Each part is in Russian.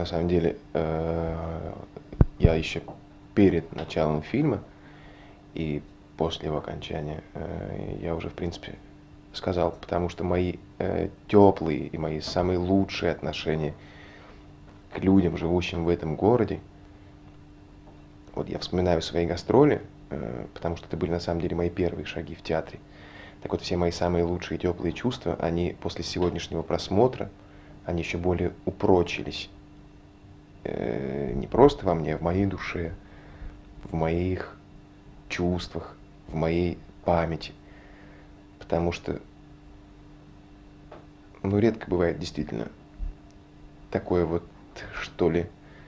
на самом деле, я еще перед началом фильма и после его окончания, я уже, в принципе, сказал, потому что мои теплые и мои самые лучшие отношения к людям, живущим в этом городе, вот я вспоминаю свои гастроли, потому что это были на самом деле мои первые шаги в театре. Так вот, все мои самые лучшие теплые чувства, они после сегодняшнего просмотра, они еще более упрочились. Не просто во мне, а в моей душе, в моих чувствах, в моей памяти. Потому что, ну, редко бывает действительно такое вот, что ли,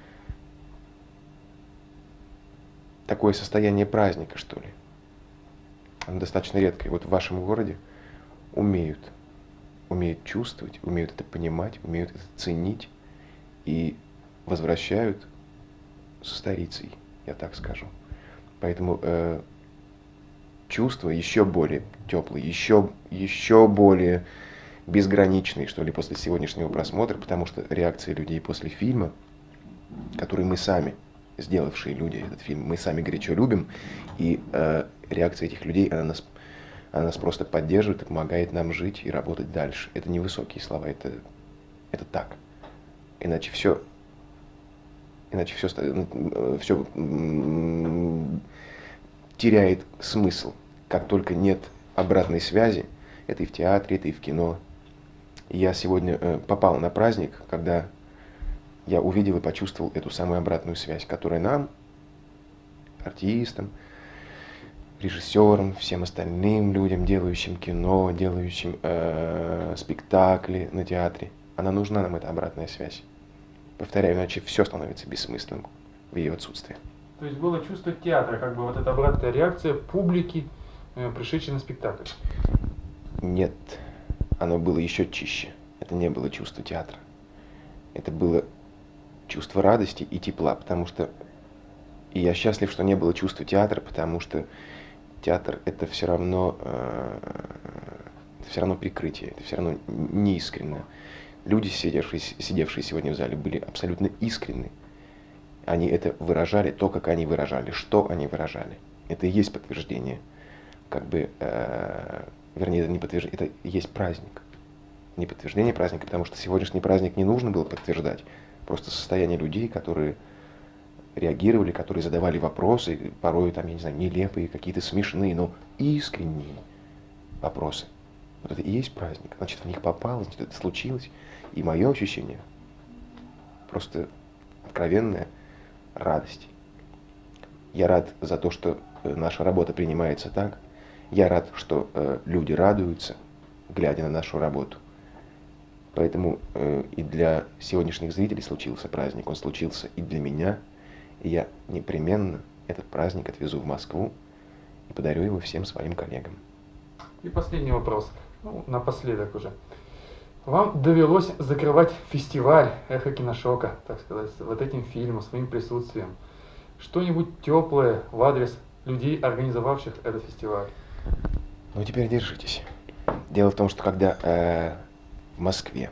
такое состояние праздника, что ли. Оно достаточно редко. И вот в вашем городе умеют чувствовать, умеют это понимать, умеют это ценить и возвращают со старицей, я так скажу. Поэтому чувства еще более теплые, еще более безграничные, что ли, после сегодняшнего просмотра, потому что реакция людей после фильма, который мы сами, сделавшие люди этот фильм, мы сами горячо любим, и реакция этих людей, она нас просто поддерживает и помогает нам жить и работать дальше. Это не высокие слова, это так. Иначе все теряет смысл. Как только нет обратной связи, это и в театре, это и в кино. И я сегодня попал на праздник, когда я увидел и почувствовал эту самую обратную связь, которая нам, артистам, режиссерам, всем остальным людям, делающим кино, делающим спектакли на театре, она нужна нам, эта обратная связь. Повторяю, иначе все становится бессмысленным в ее отсутствии. То есть было чувство театра, как бы вот эта обратная реакция публики, пришедшей на спектакль. Нет, оно было еще чище. Это не было чувство театра. Это было чувство радости и тепла, потому что... И я счастлив, что не было чувства театра, потому что театр это все равно прикрытие, это все равно неискренно. Люди, сидевшие сегодня в зале, были абсолютно искренны. Они это выражали, то, как они выражали, что они выражали. Это и есть подтверждение. Вернее, это не подтверждение, это и есть праздник. Не подтверждение праздника, потому что сегодняшний праздник не нужно было подтверждать. Просто состояние людей, которые реагировали, которые задавали вопросы, порой там, я не знаю, нелепые, какие-то смешные, но искренние вопросы. Вот это и есть праздник. Значит, в них попало, значит, это случилось. И мое ощущение просто откровенная радость. Я рад за то, что наша работа принимается так. Я рад, что люди радуются, глядя на нашу работу. Поэтому и для сегодняшних зрителей случился праздник. Он случился и для меня. И я непременно этот праздник отвезу в Москву и подарю его всем своим коллегам. И последний вопрос, напоследок уже. Вам довелось закрывать фестиваль «Эхо Киношока», так сказать, вот этим фильмом, своим присутствием. Что-нибудь теплое в адрес людей, организовавших этот фестиваль? Ну, теперь держитесь. Дело в том, что когда в Москве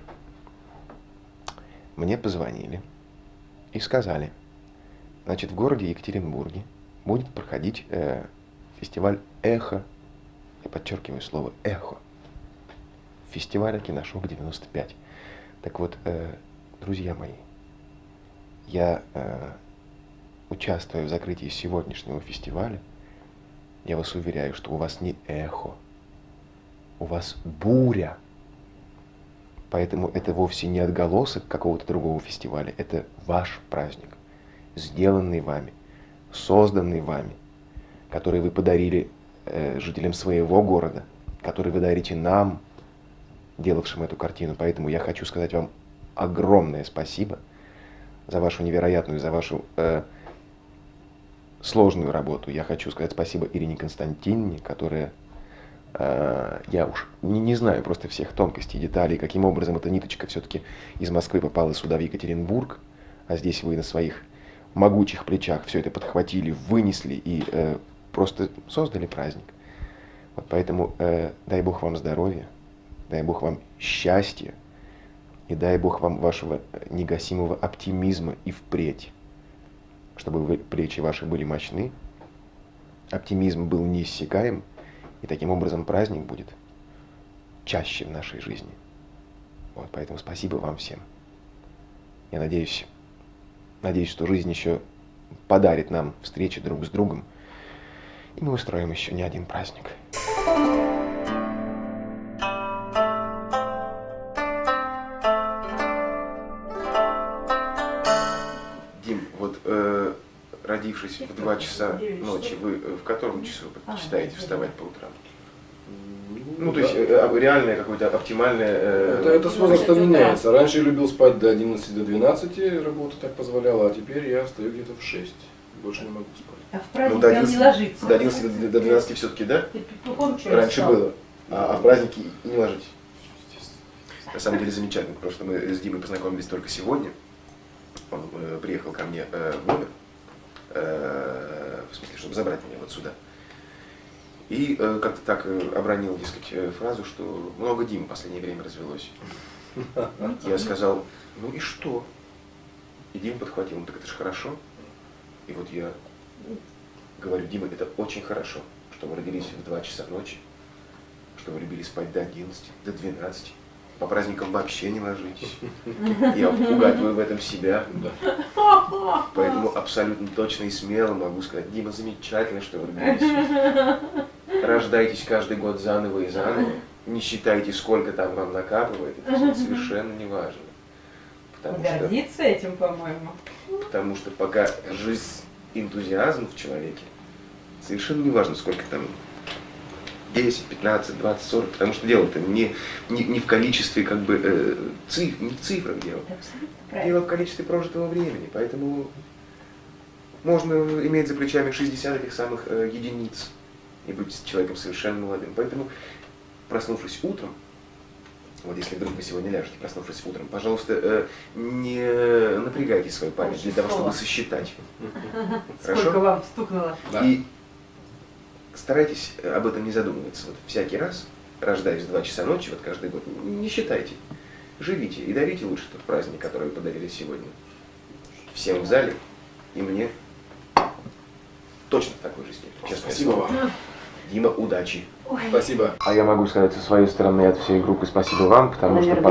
мне позвонили и сказали, значит, в городе Екатеринбурге будет проходить фестиваль «Эхо», я подчеркиваю слово «Эхо», фестиваля «Киношок 95». Так вот, друзья мои, я, участвуя в закрытии сегодняшнего фестиваля, я вас уверяю, что у вас не эхо, у вас буря. Поэтому это вовсе не отголосок какого-то другого фестиваля, это ваш праздник, сделанный вами, созданный вами, который вы подарили жителям своего города, который вы дарите нам, делавшим эту картину. Поэтому я хочу сказать вам огромное спасибо за вашу невероятную, за вашу сложную работу. Я хочу сказать спасибо Ирине Константиновне, которая, я уж не знаю просто всех тонкостей, деталей, каким образом эта ниточка все-таки из Москвы попала сюда, в Екатеринбург, а здесь вы на своих могучих плечах все это подхватили, вынесли и просто создали праздник. Вот поэтому дай Бог вам здоровья, дай Бог вам счастья И дай Бог вам вашего негасимого оптимизма и впредь, чтобы плечи ваши были мощны, оптимизм был неиссякаем, и таким образом праздник будет чаще в нашей жизни. Вот, поэтому спасибо вам всем. Я надеюсь, что жизнь еще подарит нам встречи друг с другом, и мы устроим еще не один праздник. Дим, вот родившись в 2 часа ночи, вы в котором часу предпочитаете вставать по утрам? Ну, то есть реальное какое-то оптимальное... Это с возрастом меняется. Раньше я любил спать до 11, до 12, работа так позволяла, а теперь я встаю где-то в 6. Больше не могу спать. А в праздник прям не ложиться. До 11 до 12 все-таки, да? Петухом Раньше было. А в праздники не ложитесь? На самом деле замечательно, потому что мы с Димой познакомились только сегодня. Он приехал ко мне в номер, в смысле, чтобы забрать меня вот сюда. И как-то так обронил, дескать, фразу, что много Дим в последнее время развелось. Я сказал, ну и что? И Дима подхватил, ну так это же хорошо. И вот я говорю, Дима, это очень хорошо, что вы родились в 2 часа ночи, что вы любили спать до 11, до 12. По праздникам вообще не ложитесь. Я угадываю в этом себя. Поэтому абсолютно точно и смело могу сказать, Дима, замечательно, что вы родились. Рождайтесь каждый год заново и заново. Не считайте, сколько там вам накапывает. Это совершенно не важно. Гордиться этим, по-моему. Потому что пока жив энтузиазм в человеке, совершенно не важно, сколько там 10, 15, 20, 40, потому что дело-то не в количестве как бы цифр, не в цифрах дело. Дело в количестве прожитого времени. Поэтому можно иметь за плечами 60 этих самых единиц и быть человеком совершенно молодым. Поэтому, проснувшись утром, вот если вдруг вы сегодня ляжете, проснувшись утром, пожалуйста, не напрягайте свою память для того, чтобы сосчитать. Сколько вам стукнуло? И старайтесь об этом не задумываться. Вот всякий раз, рождаясь в 2 часа ночи, вот каждый год, не считайте. Живите и дарите лучше тот праздник, который вы подарили сегодня. Всем в зале и мне точно в такой жизни. Спасибо вам. Дима, удачи. Ой. Спасибо. А я могу сказать со своей стороны от всей группы спасибо вам, потому что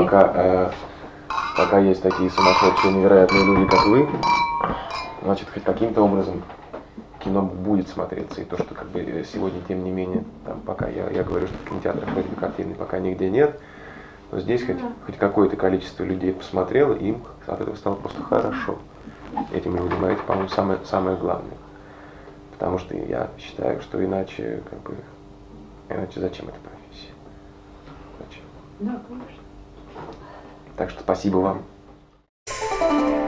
пока есть такие сумасшедшие, невероятные люди, как вы, значит, хоть каким-то образом кино будет смотреться. И то, что как бы сегодня, тем не менее, там, пока я говорю, что в кинотеатрах вроде бы картины пока нигде нет, но здесь хоть какое-то количество людей посмотрело, и им от этого стало просто хорошо. Этим людям, а это, по-моему, самое главное. Потому что я считаю, что иначе зачем эта профессия? Зачем? Да, конечно. Так что спасибо вам.